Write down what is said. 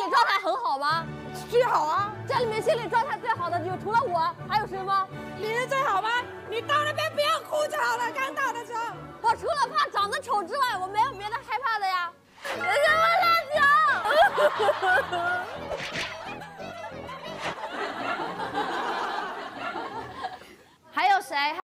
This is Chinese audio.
理状态很好吗？ 最好啊！ 家里面心理状态最好的就除了我，还有谁吗？ 你是最好吗？你到那边不要哭就好了。刚到的时候， 我除了怕长得丑之外，我没有别的害怕的呀。什么辣椒？